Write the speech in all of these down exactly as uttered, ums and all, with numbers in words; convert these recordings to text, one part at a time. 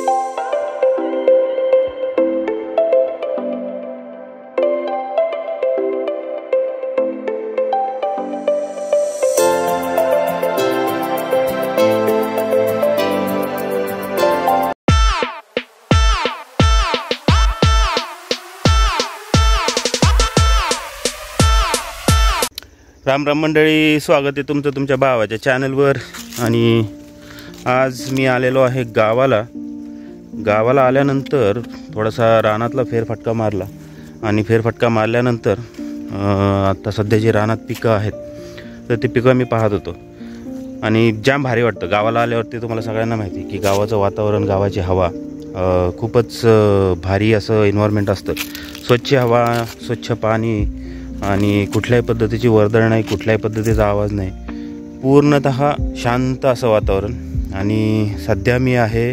राम राम मंडळी, स्वागत आहे तुमचं तुमच्या भावाच्या चॅनलवर। आणि आज मी आलेलो आहे गावाला। गावाला आल्यानंतर थोडासा रानातला फेरफटका मारला आणि फेरफटका मारल्यानंतर आता सध्या जे रानात पिकं आहेत तर ते पिकं मी पाहत होतो आणि जाम भारी वाटतं गावाला आल्यावरती। तुम्हाला सगळ्यांना माहिती आहे की गावाचं वातावरण, गावाची हवा खूपच भारी असं एन्व्हायरमेंट असतं। स्वच्छ हवा, स्वच्छ पाणी आणि कुठल्याही पद्धतीची वर्दळ नाही, कुठल्याही पद्धतीचा आवाज नाही, पूर्णतः शांत असं वातावरण। आणि सध्या मी आहे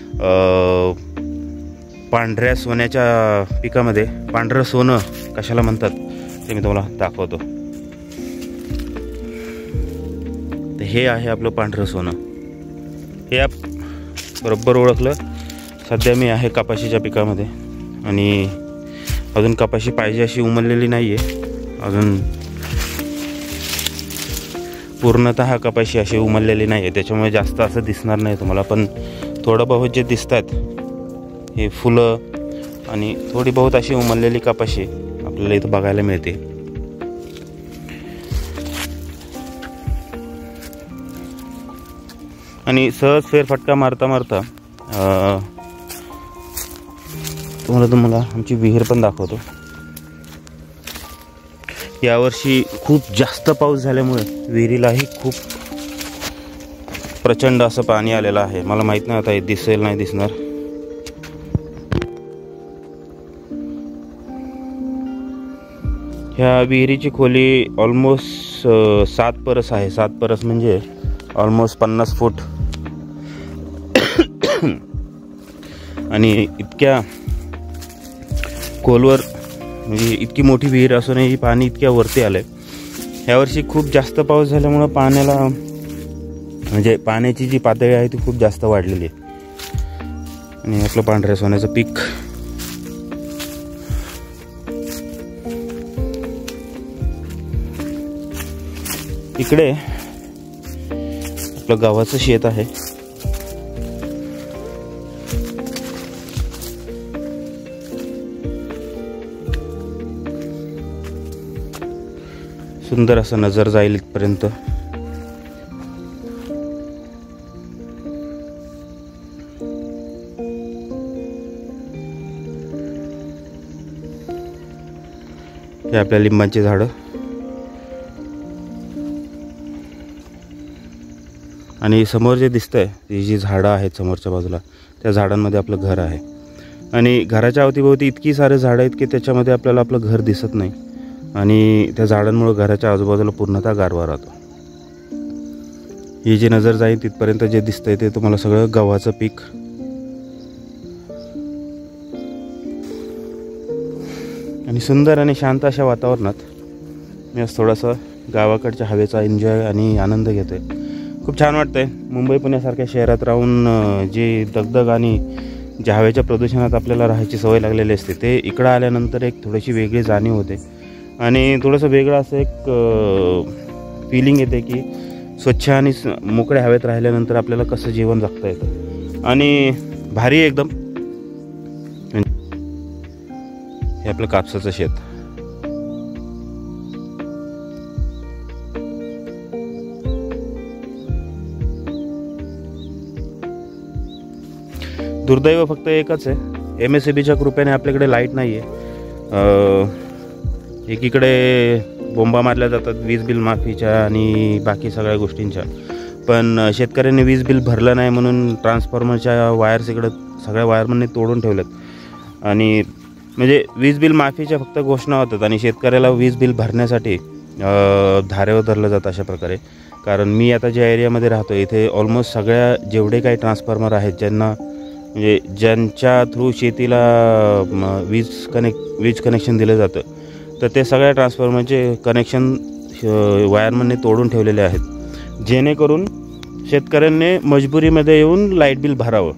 पांढऱ्या सोन्याच्या पिकामध्ये। पांढरं सोनं कशाला म्हणतात ते मी तुम्हाला दाखवतो। तर हे आहे आपलं पांढरं सोनं। हे आप बरोबर ओळखलं। सध्या मी आहे कपाशीच्या पिकामध्ये आणि अजून कपाशी पाहिजे अशी उमललेली नाही आहे, अजून पूर्णतः कपाशी अशी उमललेली नाही आहे, त्याच्यामुळे जास्त असं दिसणार नाही तुम्हाला। पण थोडं बहुत जे दिसतात हे फुलं आणि थोडी बहुत अशी उमललेली कपाशी आपल्याला इथं बघायला मिळते। आणि सहज फेरफटका मारता मारता तुम्हाला तुम्हाला आमची विहीर पण दाखवतो। यावर्षी खूप जास्त पाऊस झाल्यामुळे विहिरीलाही खूप प्रचंड असं पाणी आलेलं आहे। मला माहित नाही आता हे दिसेल नाही दिसणार। ह्या विहिरीची खोली ऑलमोस्ट सात परस आहे। सात परस म्हणजे ऑलमोस्ट पन्नास फूट। आणि इतक्या खोलवर म्हणजे इतकी मोठी विहीर असूनही पाणी इतक्या वरती आलंय। यावर्षी खूप जास्त पाऊस झाल्यामुळं पाण्याला म्हणजे पाण्याची जी पातळी आहे ती खूप जास्त वाढलेली आहे। आणि आपलं पांढऱ्या सोन्याचं पीक इकडे आपलं गावाचं शेत आहे। सुंदर असं नजर जाईल इथपर्यंत। हे आपल्या लिंबाची झाडं आणि समोर जे दिसतंय ती जी झाडं आहेत समोरच्या बाजूला त्या झाडांमध्ये आपलं घर आहे। आणि घराच्या अवतीभोवती इतकी सारे झाडं आहेत की त्याच्यामध्ये आपल्याला आपलं घर दिसत नाही आणि त्या झाडांमुळे घराच्या आजूबाजूला पूर्णतः गारवा राहतो। ही जी नजर जाईल तिथपर्यंत जे दिसतंय ते तुम्हाला सगळं गव्हाचं पीक। आणि सुंदर आणि शांत अशा वातावरणात मी आज थोडासा गावाकडच्या हवेचा एन्जॉय आणि आनंद घेतोय। खूप छान वाटतंय। मुंबई पुण्यासारख्या शहरात राहून जी दगदग आणि ज्या हवेच्या प्रदूषणात आपल्याला राहायची सवय लागलेली असते ते इकडं आल्यानंतर एक थोडीशी वेगळी जाणीव होते आणि थोडंसं वेगळं असं एक फिलिंग येते की स्वच्छ आणि मोकळ्या हवेत राहिल्यानंतर आपल्याला कसं जीवन जगता येतं आणि भारी एकदम। हे आपलं कापसाचं शेत। दुर्दैव फक्त एकच आहे, एम एस सी बीच्या कृपेने आपल्याकडे लाईट नाही आहे। एकीकडे बोंबा मारल्या जातात वीज बिल माफीच्या आणि बाकी सगळ्या गोष्टींच्या, पण शेतकऱ्यांनी वीज बिल भरलं नाही म्हणून ट्रान्सफॉर्मरच्या वायर्स इकडं सगळ्या वायरमनने तोडून ठेवल्यात। आणि म्हणजे वीज बिल माफीच्या फक्त घोषणा होतात आणि शेतकऱ्याला वीज बिल भरण्यासाठी धारेवर धरलं जातं अशा प्रकारे। कारण मी आता ज्या एरियामध्ये राहतो इथे ऑलमोस्ट सगळ्या जेवढे काही ट्रान्सफॉर्मर आहेत ज्यांना म्हणजे ज्यांच्या थ्रू शेतीला वीज कनेक्ट वीज कनेक्शन दिलं जातं तर ते सगळ्या ट्रान्सफॉर्मरचे कनेक्शन वायरमनने तोडून ठेवलेले आहेत, जेणेकरून शेतकऱ्यांनी मजबुरीमध्ये येऊन लाईट बिल भरावं।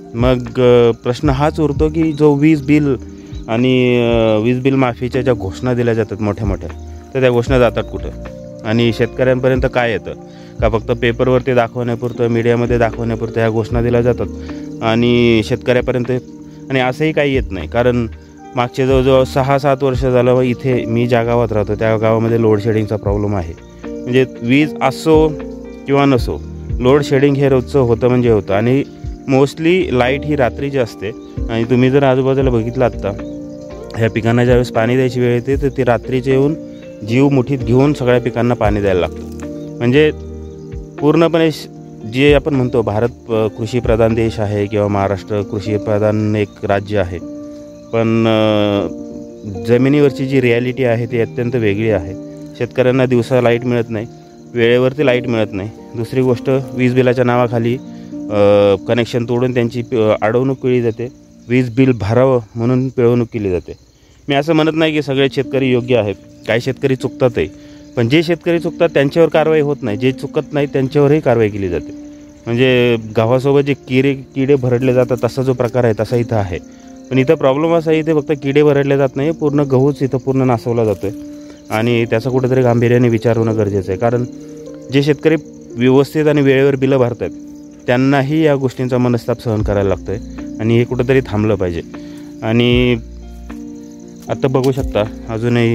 मग प्रश्न हाच उरतो की जो वीज बिल आणि वीज बिल माफीच्या ज्या घोषणा दिल्या जातात मोठ्या मोठ्या, तर त्या घोषणा जातात कुठं आणि शेतकऱ्यांपर्यंत काय येतं? का फक्त पेपरवरती दाखवण्यापुरतं, मीडियामध्ये दाखवण्यापुरतं ह्या घोषणा दिल्या जातात आणि शेतकऱ्यापर्यंत आणि असंही काही येत नाही. कारण मागचे जवळजवळ सहा सात वर्ष झालं व इथे मी ज्या गावात राहतो त्या गावामध्ये लोड शेडिंगचा प्रॉब्लेम आहे. म्हणजे वीज असो किंवा नसो, लोड शेडिंग हे रोजचं होतं म्हणजे होतं. आणि मोस्टली लाईट ही रात्रीची असते. आणि तुम्ही जर आजूबाजूला बघितलं आत्ता ह्या पिकांना ज्यावेळेस पाणी द्यायची वेळ येते तर ती रात्रीचे येऊन जीव मुठीत घेऊन सगळ्या पिकांना पाणी द्यायला लागतं. म्हणजे पूर्णपणे जे आपण म्हणतो भारत कृषीप्रधान देश आहे किंवा महाराष्ट्र कृषीप्रधान एक राज्य आहे, पण जमिनीवरची जी रिॲलिटी आहे ती अत्यंत वेगळी आहे. शेतकऱ्यांना दिवसा लाईट मिळत नाही, वेळेवरती लाईट मिळत नाही. दुसरी गोष्ट, वीज बिलाच्या नावाखाली कनेक्शन तोडून त्यांची अडवणूक केली जाते. वीज बिल भरावं म्हणून पिळवणूक केली जाते. मी असं म्हणत नाही की सगळे शेतकरी योग्य आहेत, काही शेतकरी चुकतातही, पण जे शेतकरी चुकतात त्यांच्यावर कारवाई होत नाही, जे चुकत नाही त्यांच्यावरही कारवाई केली जाते. म्हणजे गव्हासोबत जे किडे किडे भरडले जातात तसा जो प्रकार आहे तसा इथं आहे. पण इथं प्रॉब्लेम असा आहे, इथे फक्त किडे भरडले जात नाही, पूर्ण गहूच इथं पूर्ण नासवला जातो आहे. आणि त्याचा कुठेतरी गांभीर्याने विचार होणं गरजेचं आहे. कारण जे शेतकरी व्यवस्थित आणि वेळेवर बिलं भरतात त्यांनाही या गोष्टींचा मनस्ताप सहन करायला लागतो आहे आणि हे कुठंतरी थांबलं पाहिजे. आणि आत्ता बघू शकता अजूनही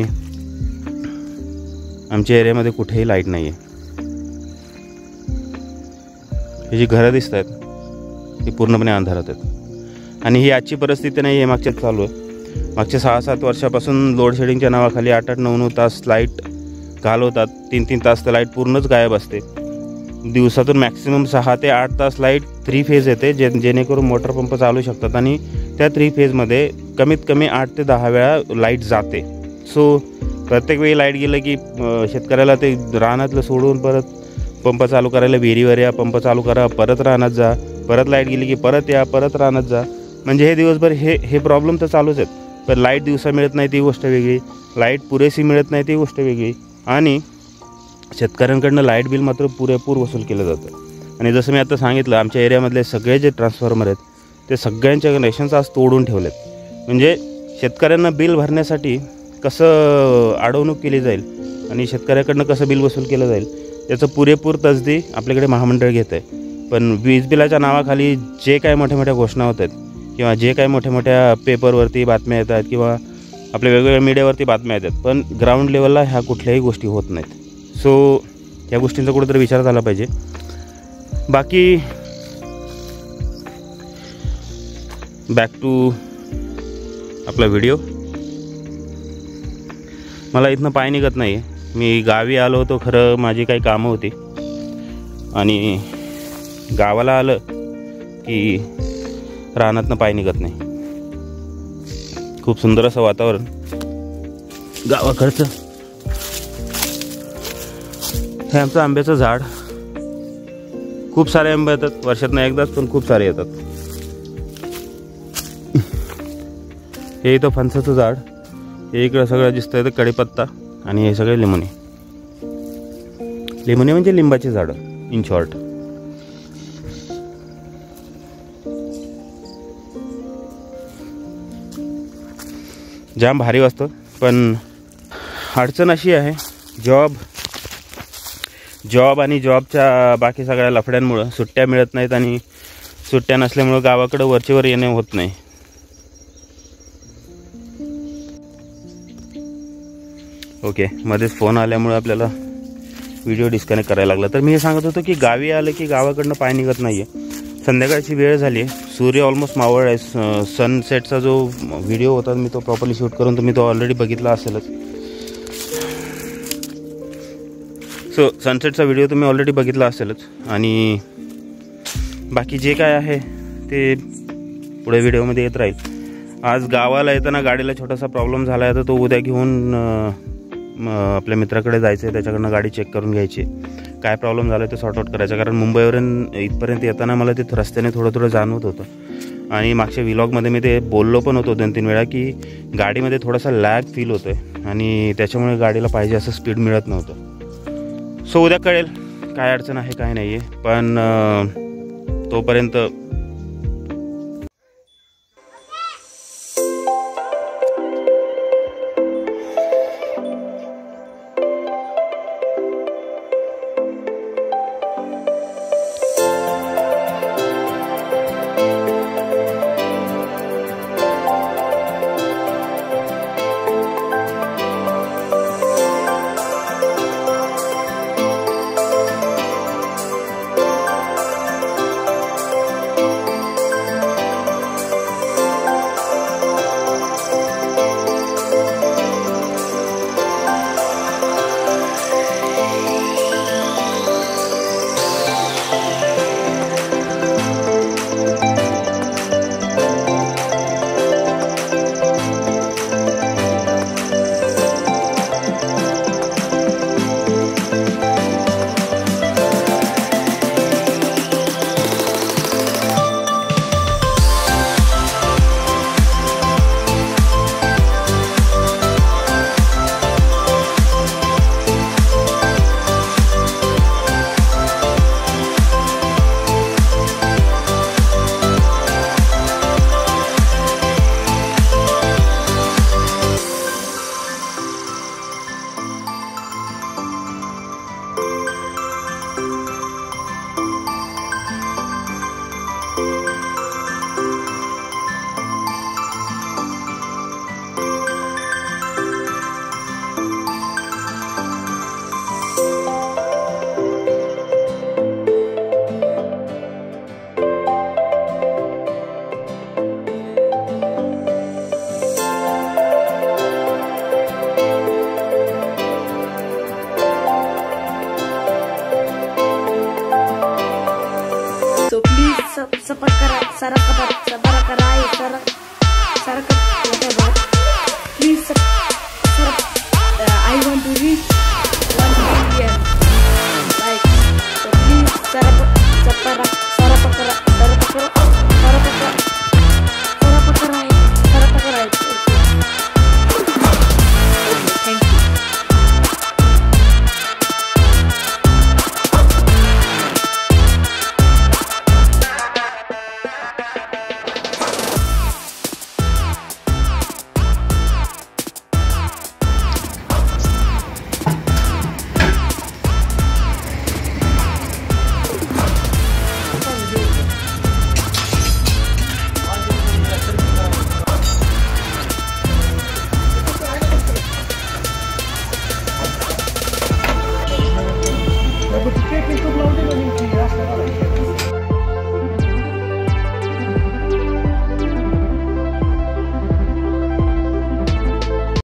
आमच्या एरियामध्ये कुठेही लाईट नाही आहे. ही जी घरं दिसत आहेत ही पूर्णपणे अंधारात आहेत. आणि ही आजची परिस्थिती नाही आहे, मागच्याच चालू आहे. मागच्या सहा सात वर्षापासून लोड शेडिंगच्या नावाखाली आठ आठ नऊ नऊ तास लाईट घालवतात. तीन तीन तास तर लाईट पूर्णच गायब असते. दिवसातून मॅक्सिमम सहा ते आठ तास लाईट थ्री फेज येते, जे जेणेकरून मोटर पंप चालू शकतात आणि त्या थ्री फेजमध्ये कमीत कमी आठ ते दहा वेळा लाईट जाते. सो प्रत्येक वेळी लाईट गेलं की शेतकऱ्याला ते रानातलं सोडून परत पंप चालू करायला विहिरीवर या, पंप चालू करा, परत रानात जा, परत लाईट गेली की परत या, परत रानात जा. म्हणजे हे दिवसभर हे हे प्रॉब्लेम तर चालूच आहेत. पण लाईट दिवसा मिळत नाही ती गोष्ट वेगळी, लाईट पुरेशी मिळत नाही ती गोष्ट वेगळी, आणि शेतकऱ्यांकडनं लाईट बिल मात्र पुरेपूर वसूल केलं जातं. आणि जसं मी आता सांगितलं, आमच्या एरियामधले सगळे जे ट्रान्सफॉर्मर आहेत ते सगळ्यांच्या कनेक्शन्स आज तोडून ठेवलेत. म्हणजे शेतकऱ्यांना बिल भरण्यासाठी कसं अडवणूक केली जाईल आणि शेतकऱ्याकडनं कसं बिल वसूल केलं जाईल याचं पुरेपूर तसदी आपल्याकडे महामंडळ घेत आहे. पण वीज बिलाच्या नावाखाली जे काय मोठ्या मोठ्या घोषणा होत आहेत किंवा जे काही मोठ्या मोठ्या पेपरवरती बातम्या येतात किंवा आपल्या वेगवेगळ्या मीडियावरती बातम्या येतात, पण ग्राउंड लेवलला ह्या कुठल्याही गोष्टी होत नाहीत. सो या गोष्टींचा कुठेतरी विचार झाला पाहिजे. बाकी बॅक टू आपला व्हिडिओ. मला इथनं पाय निघत नाही. मी गावी आलो होतो, खरं माझी काही कामं होती आणि गावाला आलं की रानातनं पाय निघत नाही. खूप सुंदर असं वातावरण गावाकडचं. हे आमचं आंब्याचं झाड. खूप सारे आंबे येतात वर्षातनं एकदाच, पण खूप सारे येतात. हे इथं फणसाचं झाड. हे इकडं सगळं दिसतं इथं कढीपत्ता आणि हे सगळे लिंबुनी. लिंबुनी म्हणजे लिंबाची झाडं इन शॉर्ट. जाम भारी वाजतं. पण अडचण अशी आहे, जॉब जॉब आणि जॉबच्या बाकी सगळ्या लफड्यांमुळं सुट्ट्या मिळत नाहीत आणि सुट्ट्या नसल्यामुळं गावाकडं वरचेवर येणे होत नाही. ओके, मध्येच फोन आल्यामुळे आपल्याला व्हिडिओ डिस्कनेक्ट करायला लागला. तर मी हे सांगत होतो की गावी आलं की गावाकडनं पाय निघत नाही आहे. संध्याकाळची वेळ झाली आहे, सूर्य ऑलमोस्ट मावळ आहे. सनसेटचा जो व्हिडिओ होता मी तो प्रॉपरली शूट करून तुम्ही तो ऑलरेडी बघितला असेलच. सो सनसेटचा व्हिडिओ तुम्ही ऑलरेडी बघितला असेलच. आणि बाकी जे काय आहे ते पुढे व्हिडिओमध्ये येत राहील. आज गावाला येताना गाडीला छोटासा प्रॉब्लेम झाला आहे, तर तो उद्या घेऊन आपल्या मित्राकडे जायचं आहे, त्याच्याकडनं गाडी चेक करून घ्यायची. काय प्रॉब्लेम झाला ते सॉर्ट आउट करायचं. कारण मुंबईवरून इथपर्यंत येताना मला ते रस्त्याने थोडं थोडं जाणवत होतं. आणि मागच्या व्लॉगमध्ये मी ते बोललो पण होतो दोन तीन वेळा की गाडीमध्ये थोडासा लॅग फील होतो आहे आणि त्याच्यामुळे गाडीला पाहिजे असं स्पीड मिळत नव्हतं. सो उद्या कळेल काय अडचण आहे काय नाही आहे. पण तोपर्यंत subscribe, subscribe, subscribe, subscribe, whatever. Please subscribe. Uh, I want to reach one million. Like, so please subscribe, subscribe.